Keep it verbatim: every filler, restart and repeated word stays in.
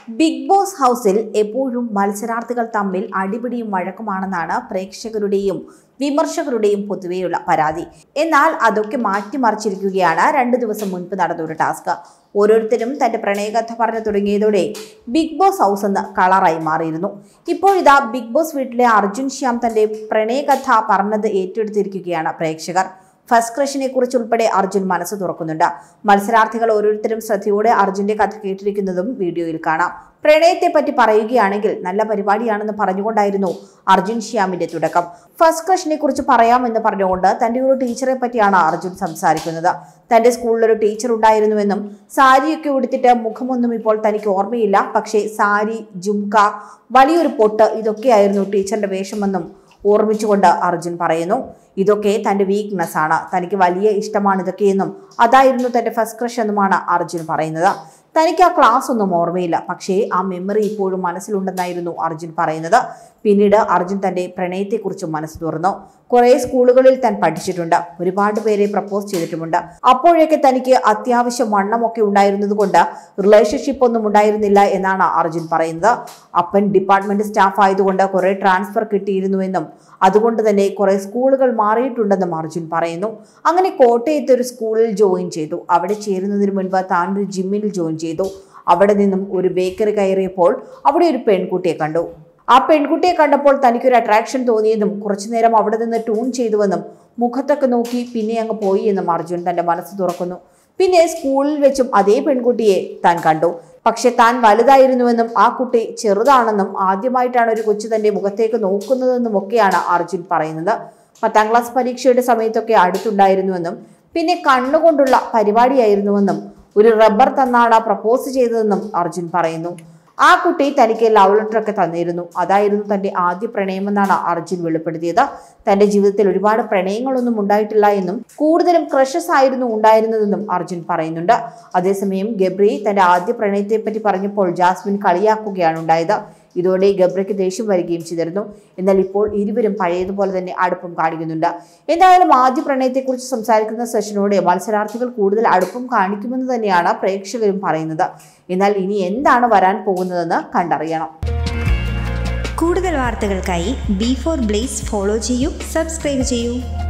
Big boss ഹൗസിൽ എപ്പോഴും മത്സരാർത്ഥികൾ തമ്മിൽ അടിപിടിയും വഴക്കുമാണെന്നാണ് പ്രേക്ഷകരുടെയും വിമർശകരുടെയും പൊതുവെയുള്ള പരാതി. എന്നാൽ അതൊക്കെ മാറ്റിമറിച്ചിരിക്കുകയാണ് രണ്ടു ദിവസം മുൻപ് നടന്ന ഒരു ടാസ്ക്. ഓരോരുത്തരും തന്റെ പ്രണയകഥ പറഞ്ഞു തുടങ്ങിയതോടെ ബിഗ് ബോസ് ഹൗസ് എന്ന് കളറായി മാറിയിരുന്നു. ഇപ്പോഴിതാ ബിഗ് ബോസ് വീട്ടിലെ അർജുൻ ശ്യാം തന്റെ പ്രണയകഥ പറഞ്ഞത് ഏറ്റെടുത്തിരിക്കുകയാണ് പ്രേക്ഷകർ. ഫസ്റ്റ് ക്രഷിനെ കുറിച്ച് ഉൾപ്പെടെ അർജുൻ മനസ്സ് തുറക്കുന്നുണ്ട്. മത്സരാർത്ഥികൾ ഓരോരുത്തരും ശ്രദ്ധയോടെ അർജുന്റെ കഥ കേട്ടിരിക്കുന്നതും വീഡിയോയിൽ കാണാം. പ്രണയത്തെ പറ്റി പറയുകയാണെങ്കിൽ നല്ല പരിപാടിയാണെന്ന് പറഞ്ഞുകൊണ്ടായിരുന്നു അർജുൻ ശ്യാമിന്റെ തുടക്കം. ഫസ്റ്റ് ക്രഷിനെ കുറിച്ച് പറയാമെന്ന് പറഞ്ഞുകൊണ്ട് തന്റെ ഒരു ടീച്ചറെ പറ്റിയാണ് അർജുൻ സംസാരിക്കുന്നത്. തന്റെ സ്കൂളിലൊരു ടീച്ചർ ഉണ്ടായിരുന്നുവെന്നും സാരിയൊക്കെ ഉടുത്തിട്ട് മുഖമൊന്നും ഇപ്പോൾ തനിക്ക് ഓർമ്മയില്ല, പക്ഷേ സാരി, ജുംക, വലിയൊരു പൊട്ട് ഇതൊക്കെയായിരുന്നു ടീച്ചറിന്റെ വേഷമെന്നും ഓർമ്മിച്ചുകൊണ്ട് അർജുൻ പറയുന്നു. ഇതൊക്കെ തന്റെ വീക്ക്നെസ് ആണ്, തനിക്ക് വലിയ ഇഷ്ടമാണ് ഇതൊക്കെയെന്നും അതായിരുന്നു തന്റെ ഫസ്റ്റ് ക്രഷ് എന്നുമാണ് അർജുൻ പറയുന്നത്. തനിക്ക് ആ ക്ലാസ് ഒന്നും ഓർമ്മയില്ല, പക്ഷേ ആ മെമ്മറി ഇപ്പോഴും മനസ്സിലുണ്ടെന്നായിരുന്നു അർജുൻ പറയുന്നത്. പിന്നീട് അർജുൻ തന്റെ പ്രണയത്തെക്കുറിച്ചും മനസ്സ് തുറന്നു. കുറെ സ്കൂളുകളിൽ താൻ പഠിച്ചിട്ടുണ്ട്, ഒരുപാട് പേരെ പ്രപ്പോസ് ചെയ്തിട്ടുമുണ്ട്. അപ്പോഴൊക്കെ തനിക്ക് അത്യാവശ്യം വണ്ണമൊക്കെ ഉണ്ടായിരുന്നത് കൊണ്ട് റിലേഷൻഷിപ്പ് ഒന്നും ഉണ്ടായിരുന്നില്ല എന്നാണ് അർജുൻ പറയുന്നത്. അപ്പൻ ഡിപ്പാർട്ട്മെന്റ് സ്റ്റാഫ് ആയതുകൊണ്ട് കുറെ ട്രാൻസ്ഫർ കിട്ടിയിരുന്നുവെന്നും അതുകൊണ്ട് തന്നെ കുറെ സ്കൂളുകൾ മാറിയിട്ടുണ്ടെന്നും അർജുൻ പറയുന്നു. അങ്ങനെ കോട്ടയത്ത് ഒരു സ്കൂളിൽ ജോയിൻ ചെയ്തു. അവിടെ ചേരുന്നതിന് മുൻപ് താൻ ഒരു ജിമ്മിൽ ജോയിൻ ചെയ്തു. അവിടെ നിന്നും ഒരു ബേക്കറി കയറിയപ്പോൾ അവിടെ ഒരു പെൺകുട്ടിയെ കണ്ടു. ആ പെൺകുട്ടിയെ കണ്ടപ്പോൾ തനിക്കൊരു അട്രാക്ഷൻ തോന്നിയെന്നും കുറച്ചു നേരം അവിടെ നിന്ന് ട്യൂൺ ചെയ്തുവെന്നും മുഖത്തൊക്കെ നോക്കി പിന്നെ അങ്ങ് പോയി എന്നും അർജുൻ തന്റെ മനസ്സ് തുറക്കുന്നു. പിന്നെ സ്കൂളിൽ വെച്ചും അതേ പെൺകുട്ടിയെ താൻ കണ്ടു. പക്ഷെ താൻ വലുതായിരുന്നുവെന്നും ആ കുട്ടി ചെറുതാണെന്നും ആദ്യമായിട്ടാണ് ഒരു കൊച്ചു തന്റെ മുഖത്തേക്ക് നോക്കുന്നതെന്നും ഒക്കെയാണ് അർജുൻ പറയുന്നത്. പത്താം ക്ലാസ് പരീക്ഷയുടെ സമയത്തൊക്കെ അടുത്തുണ്ടായിരുന്നുവെന്നും പിന്നെ കണ്ണുകൊണ്ടുള്ള പരിപാടിയായിരുന്നുവെന്നും ഒരു റബ്ബർ തന്നാണ് പ്രപ്പോസ് ചെയ്തതെന്നും അർജുൻ പറയുന്നു. ആ കുട്ടി തനിക്ക് ലവ് ലെറ്റർ ഒക്കെ തന്നിരുന്നു. അതായിരുന്നു തന്റെ ആദ്യ പ്രണയമെന്നാണ് അർജുൻ വെളിപ്പെടുത്തിയത്. തന്റെ ജീവിതത്തിൽ ഒരുപാട് പ്രണയങ്ങളൊന്നും ഉണ്ടായിട്ടില്ല എന്നും കൂടുതലും ക്രഷസ് ആയിരുന്നു ഉണ്ടായിരുന്നതെന്നും അർജുൻ പറയുന്നുണ്ട്. അതേസമയം ഗബ്രി തന്റെ ആദ്യ പ്രണയത്തെ പറ്റി പറഞ്ഞപ്പോൾ ജാസ്മിൻ കളിയാക്കുകയാണ് ഉണ്ടായത്. ഇതോടെ ഗബ്രയ്ക്ക് ദേഷ്യം വരികയും ചെയ്തിരുന്നു. എന്നാൽ ഇപ്പോൾ ഇരുവരും പഴയതുപോലെ തന്നെ അടുപ്പം കാണിക്കുന്നുണ്ട്. എന്തായാലും ആദ്യ പ്രണയത്തെക്കുറിച്ച് സംസാരിക്കുന്ന സെഷനോടെ മത്സരാർത്ഥികൾ കൂടുതൽ അടുപ്പം കാണിക്കുമെന്ന് തന്നെയാണ് പ്രേക്ഷകരും പറയുന്നത്. എന്നാൽ ഇനി എന്താണ് വരാൻ പോകുന്നതെന്ന് കണ്ടറിയണം. കൂടുതൽ വാർത്തകൾക്കായി ബി ഫോർ ബ്ലേസ് ഫോളോ ചെയ്യൂ, സബ്സ്ക്രൈബ് ചെയ്യൂ.